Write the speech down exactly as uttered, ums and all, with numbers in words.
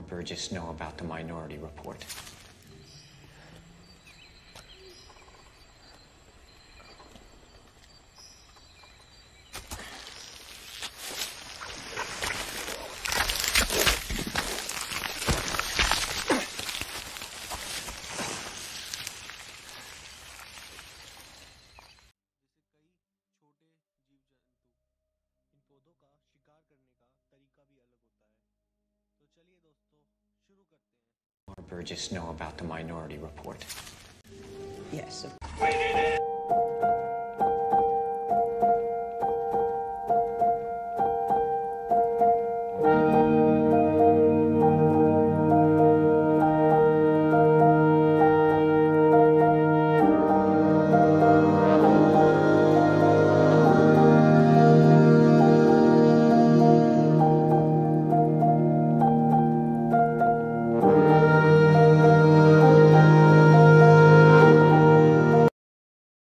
Burgess know about the Minority Report? Burgess know about the Minority Report? Yes. We did it!